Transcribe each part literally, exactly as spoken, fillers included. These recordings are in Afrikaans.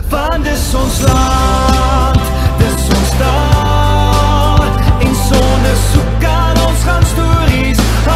want dis ons land, dis ons taal, en sonder soek aan ons gaan stories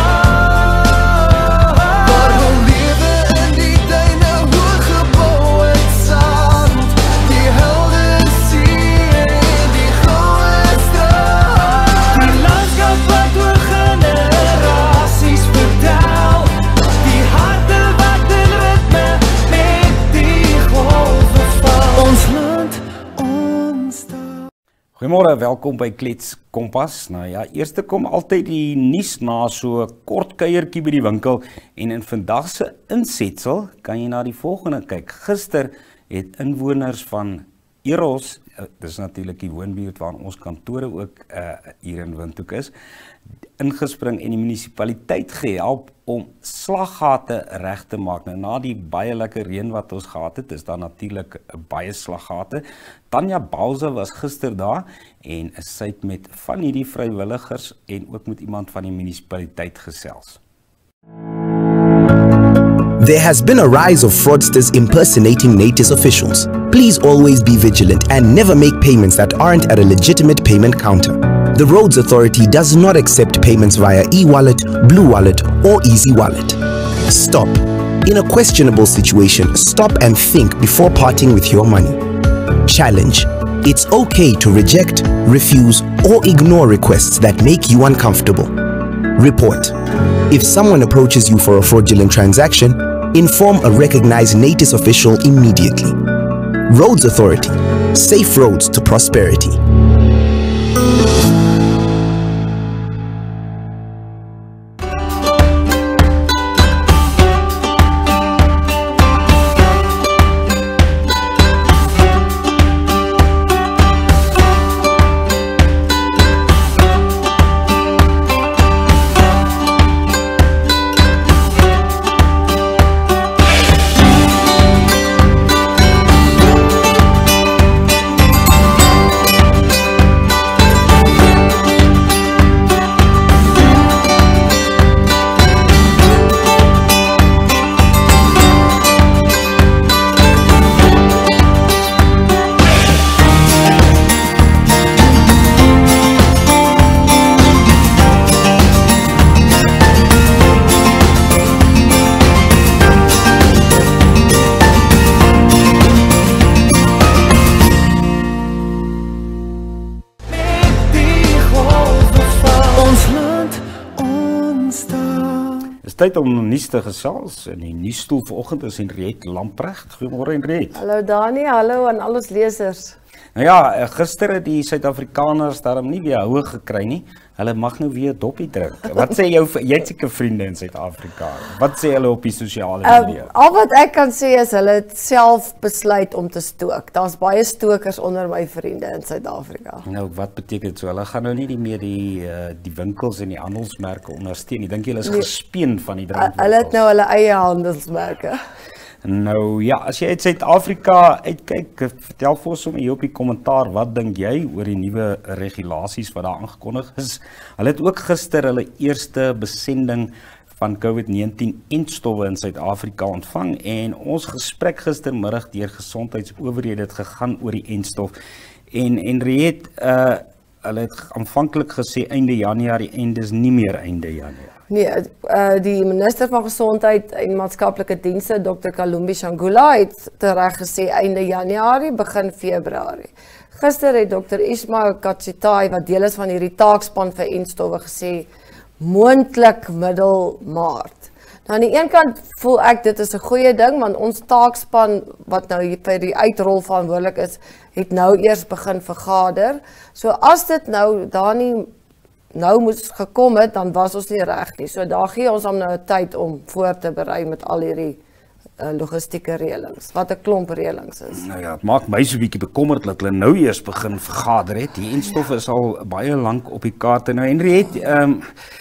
haal. Waar wil lewe in die tuine, hoog gebou uit sand, die helde see en die goue straat, die landskap wat oor generasies vertel, die harte wat in ritme met die golwe val. Ons land, ons taal. Goeiemôre, welkom by Klets Kompas. Nou ja, eerste kom altyd die nuus na so kort kuiertjie by die winkel en in vandag se insetsel kan jy na die volgende kyk. Gister het inwoners van Eros, dis natuurlik die woonbuurt waar ons kantore ook uh, hier in Windhoek is, ingespring en die munisipaliteit gehelp om slaggate reg te maak. Nou na die baie lekker reën wat ons gehad het, is daar natuurlik baie slaggate. Tanya Bauza was gister daar en sy het met van hierdie vrywilligers en ook met iemand van die munisipaliteit gesels. There has been a rise of fraudsters impersonating NATIS officials. Please always be vigilant and never make payments that aren't at a legitimate payment counter. The Roads Authority does not accept payments via e-wallet, Blue Wallet, or Easy Wallet. Stop. In a questionable situation, stop and think before parting with your money. Challenge. It's okay to reject, refuse, or ignore requests that make you uncomfortable. Report. If someone approaches you for a fraudulent transaction, inform a recognized NATIS official immediately. Roads Authority. Safe roads to prosperity. Tyd om nuus te gesels. In die nuusstoel vanoggend is Henriette Lamprecht. Goeiemôre Henriette. Hallo Dani, hallo aan al ons lesers. Nou ja, gister het die Suid-Afrikaners daarom nie weer houe gekry nie. Hulle mag nou weer doppie drink. Wat sê jou, jy het seker vriende in Suid-Afrika. Wat sê hulle op die sosiale media? Um, al wat ek kan sê is hulle het self besluit om te stook. Daar's baie stokers onder my vriende in Suid-Afrika. Nou, wat beteken dit so? Hulle gaan nou nie die meer die uh, die winkels en die handelsmerke ondersteun nie. Dink jy hulle is nee, gespeen van die drankwinkels? Hulle het nou hulle eie handelsmerke. Nou ja, as jy uit Suid-Afrika uitkyk, vertel vir ons sommer hier op die kommentaar, wat dink jy oor die nuwe regulasies wat daar aangekondig is? Hulle het ook gister hulle eerste besending van COVID negentien entstowwe in Suid-Afrika ontvang en ons gesprek gistermiddag deur gesondheidsowerhede het gegaan oor die entstof. En Henriette, uh, hulle het aanvanklik gesê einde Januarie en dis nie meer einde Januarie. Nee, uh, die minister van Gesondheid en Maatskaplike Dienste, dokter Kalumbi Shangula, het tereg gesê einde Januarie, begin Februarie. Gister het dokter Ismail Katsitai, wat deel is van hierdie taakspan vir entstowwe, gesê moontlik middel Maart. Nou aan die een kant voel ek dit is 'n goeie ding, want ons taakspan wat nou vir die uitrol verantwoordelik is, het nou eers begin vergader. So as dit nou daar nie nou moes gekom het, dan was ons nie reg nie. So daar gee ons hom nou 'n tyd om voor te berei met al hierdie uh, logistieke reëlings, wat 'n klomp reëlings is. Nou ja, het maak my so 'n bietjie bekommerd dat hulle nou eers begin vergader het. Die entstof is al baie lank op die kaarte. Nou Henriette, ehm um,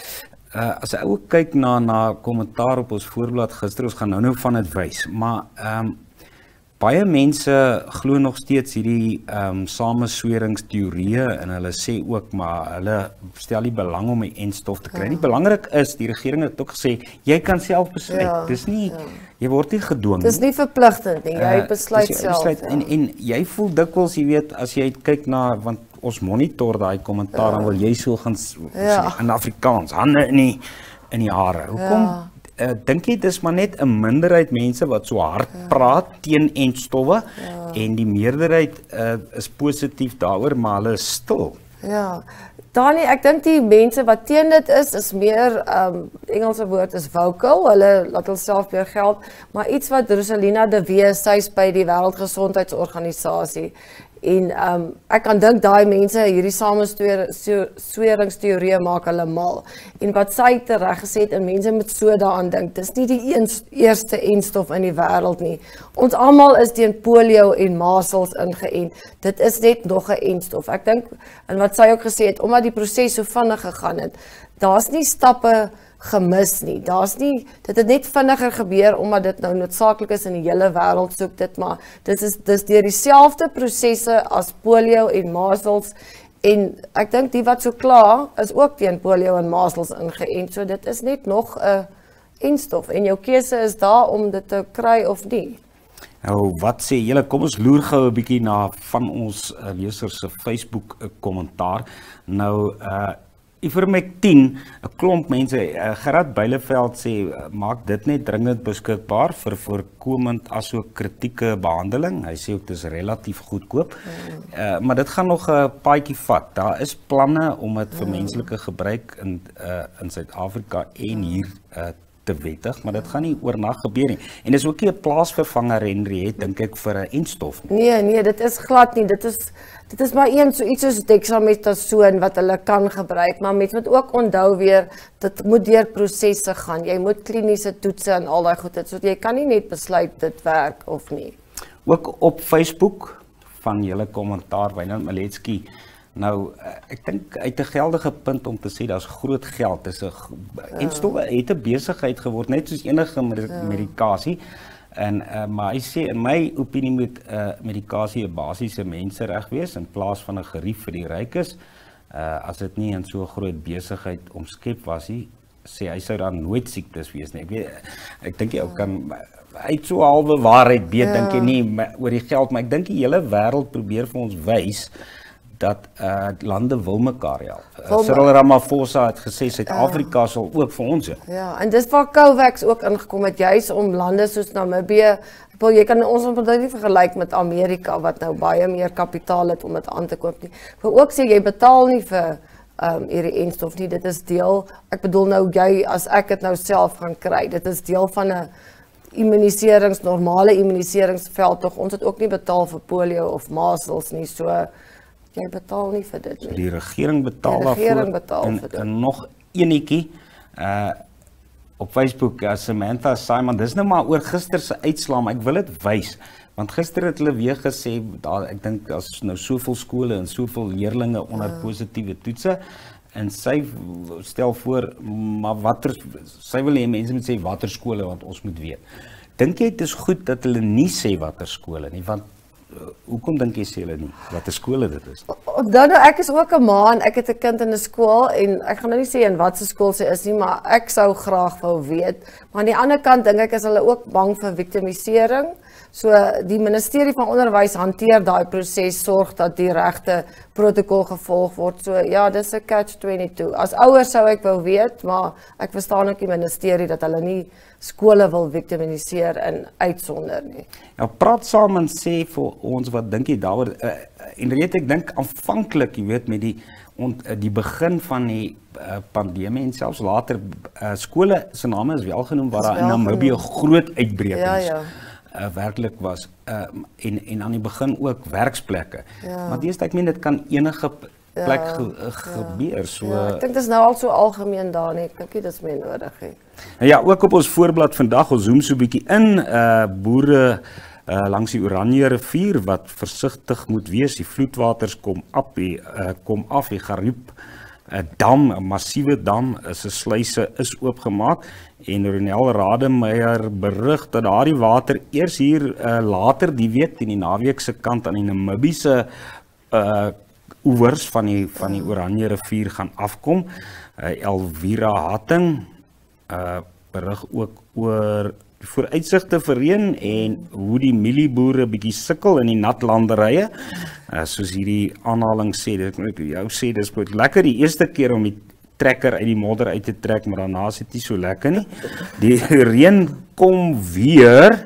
uh, as ek ook kyk na na kommentaar op ons voorblad gister, ons gaan nou nou van dit wys, maar ehm um, baie mense glo nog steeds hierdie um, samesweringsteorieë en hulle sê ook maar hulle stel nie belang om die enstof te kry. Ja. Nie belangrik is, die regering het ook gesê, jy kan self besluit. Ja. Dis nie, ja. jy word nie gedwing nie. Dis nie verpligtend nie, jy uh, besluit jy self. Besluit, Ja. en, en jy voel dikwels, jy weet, as jy kyk na, want ons monitor daai kommentaar, ja. dan wil jy so gaan, Ja. in Afrikaans, hande in die, in die hare. Hoekom? Ja. Uh, dink jy dis maar net 'n minderheid mense wat so hard ja. praat teen entstowwe ja. en die meerderheid uh, is positief daaroor, maar hulle is stil. Ja. Dani, ek dink die mense wat teen dit is, is meer, um, Engelse woord is vocal, hulle laat hulself weer geld, maar iets wat Rosalina de Wee, sy's by die Wêreldgesondheidsorganisasie, en um, ek kan dink daai mense, hierdie samesweringsteorieë maak hulle mal, en wat sy tereg gesê het, en mense moet so daaraan dink, dis nie die eens, eerste enstof in die wêreld nie, ons almal is teen polio en measles ingeënt, dit is net nog 'n enstof, ek dink, en wat sy ook gesê het, omdat die proses so vinnig gegaan het, daar's nie stappe gemis nie. Daar's nie, dit het net vinniger gebeur omdat dit nou noodsaaklik is in die hele wêreld soek dit, maar dit is dis deur dieselfde prosesse as polio en measles, en ek dink die wat so kla is ook teen polio en measles ingeënt, so dit is net nog 'n enstof en jou keuse is daar om dit te kry of nie. Nou, wat sê julle? Kom ons loer gou 'n bietjie na van ons uh, lesers se Facebook uh, kommentaar. Nou, uh Ivermectin, 'n klomp mense, uh, Gerard Byleveld sê, uh, maak dit net dringend beskikbaar vir voorkomend asook kritieke behandeling. Hy sê ook dit is relatief goedkoop. Mm. Uh, maar dit gaan nog 'n paadjie vat. Daar is planne om dit vir mm. menslike gebruik in uh, in Suid-Afrika en hier uh, te wettig, maar dit gaan nie oornag gebeur nie. En dis ook nie 'n plaasvervanger, Henriette, dink ek, vir 'n enstof nie. Nee, nee, dit is glad nie. Dit is dit is maar een so iets soos dexamethasoon wat hulle kan gebruik, maar mens moet ook onthou weer, dit moet deur prosesse gaan. Jy moet kliniese toetse en al daai goed, so jy kan nie net besluit dit werk of nie. Ook op Facebook van julle kommentaar, Wynand Maletski. Nou, ek dink uit 'n geldige punt om te sê daar's groot geld. Dis 'n ja. enstowwe het 'n besigheid geword, net soos enige medikasie. En uh, maar hy sê in my opinie moet uh, medikasie 'n basiese mensereg wees in plaas van 'n gerief vir die rykes. Uh, as dit nie in so 'n groot besigheid omskep was nie, sê hy sou dan nooit siektes wees nie. Ek weet, ek dink jy ook kan uit so halwe waarheid weet, ja. dink jy nie oor die geld, maar ek dink die hele wêreld probeer vir ons wys dat uh, lande wil mekaar help. Uh, Cyril Ramaphosa het gesê Suid-Afrika ja. sal ook vir ons help. Ja, en dis waar COVAX ook ingekom het, juis om lande soos Namibië, wel, jy kan ons op dit nie vergelyk met Amerika wat nou baie meer kapitaal het om dit aan te koop nie. Ek wil ook sê jy betaal nie vir um, hierdie enstof nie, dit is deel, ek bedoel nou jy as ek dit nou self gaan kry, dit is deel van 'n immuniserings, normale immuniseringsveld tog. Ons het ook nie betaal vir polio of measles nie, so jy betaal nie vir dit nie. So die regering betaal die regering daarvoor. Betaal en, vir dit. En nog enetjie uh op Facebook, uh, Samantha Simon, dis nou maar oor gister se uitslaa, maar ek wil dit wys, want gister het hulle weer gesê, daar, ek dink as nou soveel skole en soveel leerlinge onder uh. positiewe toetse, en sy stel voor, maar watter, sy wil hê mense moet sê watter skole, want ons moet weet. Dink jy dit is goed dat hulle nie sê watter skole nie, want uh, hoekom dink jy sê hulle nie watter skole dit is? Dan nou, ek is ook 'n ma en ek het 'n kind in 'n skool en ek gaan nou nie sê in watter skool sy is nie, maar ek sou graag wou weet. Maar aan die ander kant dink ek is hulle ook bang vir victimisering. So die ministerie van onderwys hanteer daai proses, sorg dat die regte protokol gevolg word. So ja, dis 'n catch twenty-two. As ouers sou ek wou weet, maar ek verstaan ook die ministerie dat hulle nie skole wil victimiseer en uitsonder nie. Ja, praat saam en sê vir ons wat dink jy daaroor? Uh, en weet ek dink aanvanklik, jy weet, met die ont, uh, die begin van die uh, pandemie en selfs later uh, skole se name is wel genoem waar daar in Namibië groot uitbrekings ja, ja. Uh, werklik was uh, en en aan die begin ook werksplekke. Ja. Maar deesdae ek meen dit kan enige plek ja, ge, uh, gebeur. Ja. So ja, ek dink dit is nou al so algemeen daar nie. Ek dink dit is meer nodig hè. Ja, ook op ons voorblad vandag, ons zoom so 'n bietjie in uh boere uh langs die Oranje rivier wat versigtig moet wees. Die vloedwaters kom af, die uh, kom af, die Gariep 'n dam, 'n massiewe dam, is 'n sluise is oopgemaak en Ronel Rademeier berig dat daardie water eers hier uh, later die week teen die naweek se kant aan die Namibiese uh, oewers van die van die Oranje rivier gaan afkom. Uh, Elvira Hatting uh, berig ook oor die vooruitsigte vir reën en hoe die mielieboere bietjie sukkel in die natlanderye. Uh, soos hierdie aanhaling sê, dit moet ek jou sê, dis goed lekker die eerste keer om die trekker uit die modder uit te trek, maar daarna is dit nie so lekker nie. Die reën kom weer,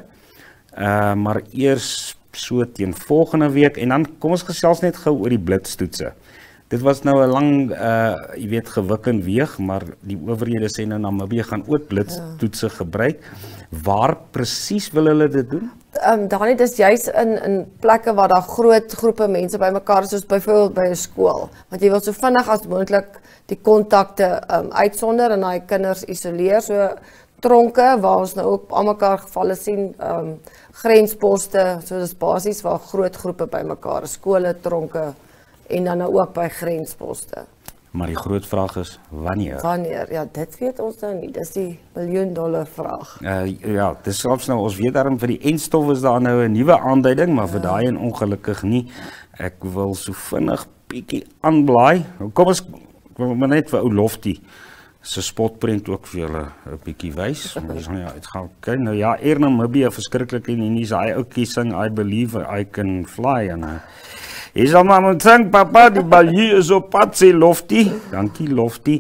uh, maar eers so teen volgende week en dan kom ons gesels net gou oor die blitstoetse. Dit was nou 'n lang, uh, jy weet, gewik en weeg, maar die owerhede sê nou Namibië gaan ook blitstoetse gebruik. Waar presies wil hulle dit doen? Ehm um, Dani, dis juis in in plekke waar daar groot groepe mense bymekaar is, soos byvoorbeeld by 'n skool. Want jy wil so vinnig as moontlik die kontakte um, uitsonder en daai kinders isoleer. So tronke waar ons nou ook almekaar gevalle sien, ehm um, grensposte, so dis basies waar groot groepe bymekaar is, skole, tronke en dan nou ook by grensposte. Maar die groot vraag is, wanneer? Wanneer? Ja, dit weet ons nou nie. Dis die miljoen dollar vraag. Uh, ja, dis selfs nou, ons weet daarom vir die enstof is daar nou 'n nuwe aanduiding, maar vir daai en ongelukkig nie. Ek wil so vinnig bietjie aanblaai. Kom ons, ek wil maar net vir ou Lofty se spotprent ook vir julle 'n bietjie wys. Ons nou ja, dit gaan kyk. Nou ja, Air Namibia verskriklik en nie, hy ouetjie sing I believe I can fly en uh, hy sal maar moet sing, papa, die balie is op pad, sê Lofty. Dankie Lofty.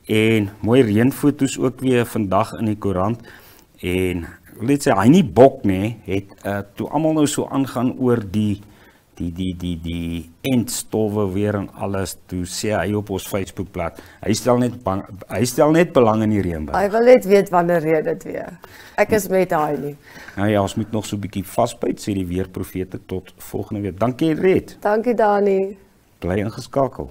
En mooi reënfoto's ook weer vandag in die koerant. En let sê, hy nie bok nie, het uh, toe almal nou so aangaan oor die die die die die entstowwe weer en alles, toe sê hy op ons Facebookblad, hy stel net bang, hy stel net belang in die reënboog. Hy wil net weet wanneer reën dit weer. Ek is met hy nie. Nou ja, ons moet nog so 'n bietjie vasbyt, sê die weerprofete, tot volgende week. Dankie Red. Dankie Dani. Bly ingeskakel.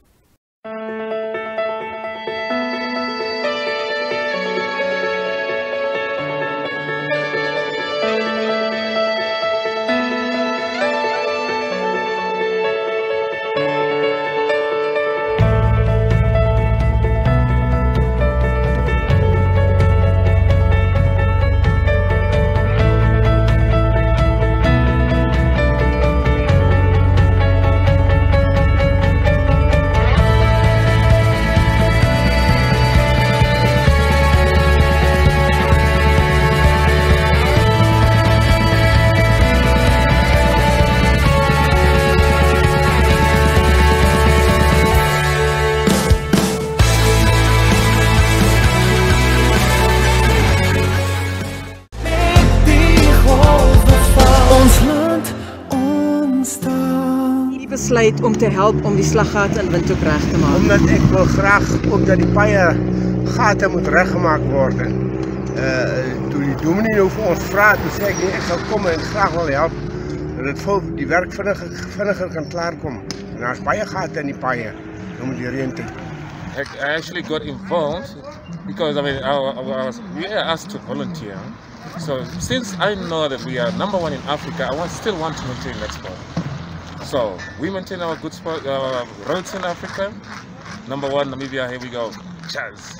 Besluit om te help om die slaggate in Windhoek reg te maak. Omdat ek wil graag ook dat die paaie gate moet reggemaak word. Uh toe die dominee nou vir ons vra, toe sê ek nee, ek sal kom en graag wil help dat dit vir die werk vinniger vinniger kan klaarkom. En daar's baie gate in die paaie om die reën te. I actually got involved because I mean I, I was we were asked to volunteer. So since I know that we are number one in Africa, I want still want to maintain that spot. So we maintain our good spot, uh, roads in Africa. Number one, Namibia. Here we go. Cheers.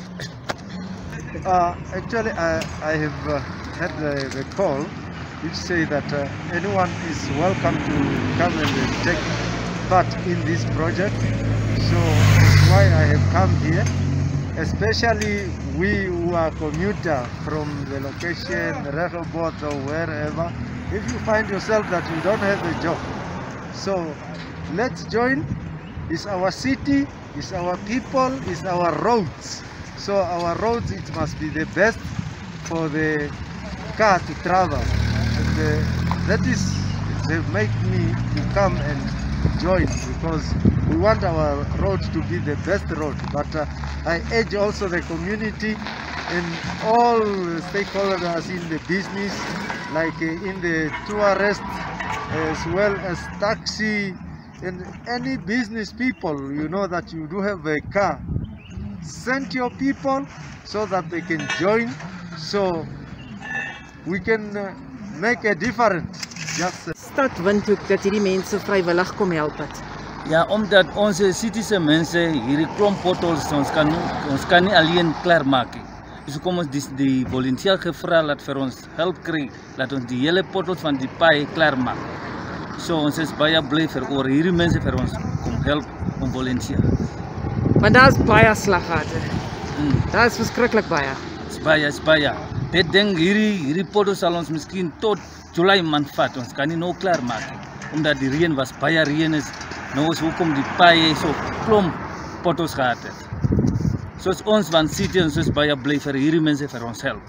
Uh, actually, I, I have uh, had the, the call which say that uh, anyone is welcome to come and take part in this project. So that's why I have come here, especially we who are commuter from the location, Rehoboth or wherever. If you find yourself that you don't have a job, so let's join. It's our city, it's our people, it's our roads. So our roads, it must be the best for the car to travel. And uh, that is, they make me to come and join because we want our roads to be the best road. But uh, I urge also the community and all stakeholders in the business, like uh, in the tourist, as well as taxi and any business people, you know that you do have a car. Send your people so that they can join, so we can uh, make a difference. Just uh, Stad Windhoek dat hierdie mense vrywillig kom help het. Ja, omdat onze citiese mensen hierdie klomp potholes ons kan ons kan nie alleen klaarmaak nie. Dus kom ons die, die volunteer gevra laat vir ons help kry, laat ons die hele potholes van die paai klaarmaak. So ons is baie bly vir oor hierdie mense vir ons kom help om volunteer. Want daar's baie slaggate. Hmm. Daar is verskriklik baie. Is baie, is baie. Dit ding hierdie hierdie potholes sal ons miskien tot Julie maand vat. Ons kan nie nou klaarmaak nie. Omdat die reën was, baie reën is. Nou is hoekom die paai so klomp potholes gehad het. Soos ons van City ons is baie bly vir hierdie mense vir ons help.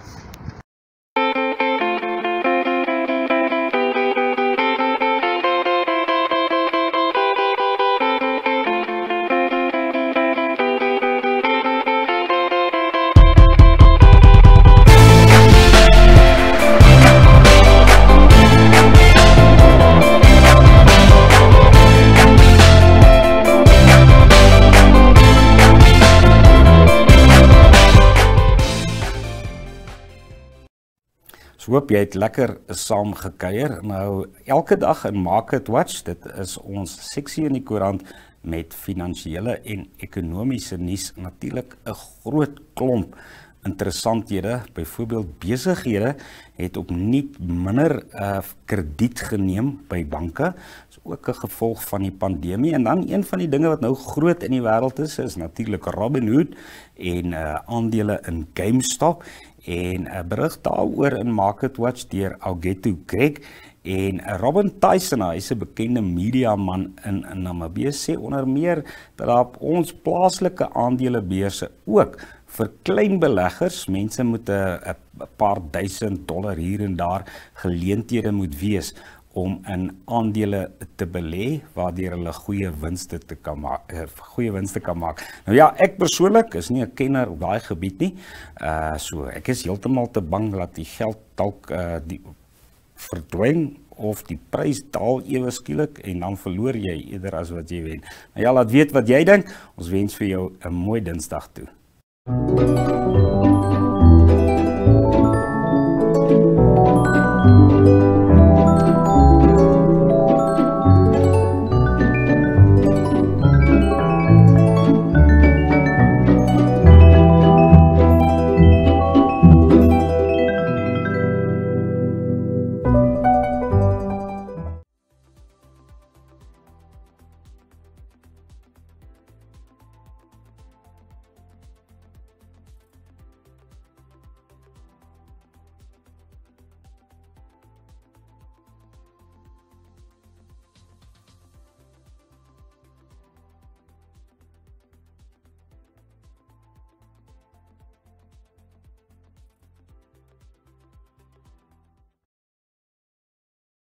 So hoop jy het lekker saam gekuier. Nou, elke dag in Market Watch, dit is ons seksie in die koerant met finansiële en ekonomiese nuus, natuurlik 'n groot klomp interessanthede. Byvoorbeeld besighede het opnuut minder uh, krediet geneem by banke. Dis ook 'n gevolg van die pandemie. En dan een van die dinge wat nou groot in die wêreld is, is natuurlik Robinhood en uh, aandele in GameStop. En 'n berig daaroor in Market Watch deur Augetu Craig. En Robin Tyson, hy is 'n bekende mediaman in, in Namibië, sê onder meer dat daar op ons plaaslike aandelebeurse ook vir klein beleggers, mense moet 'n paar duisend dollar hier en daar geleenthede moet wees om in aandele te belê waardeur hulle goeie winste te kan maak, goeie winste kan maak. Nou ja, ek persoonlik is nie 'n kenner op daai gebied nie. Uh so ek is heeltemal te bang dat die geld dalk uh die verdwyn of die prys daal ewe skielik en dan verloor jy eerder as wat jy wen. Nou ja, laat weet wat jy dink. Ons wens vir jou 'n mooi Dinsdag toe.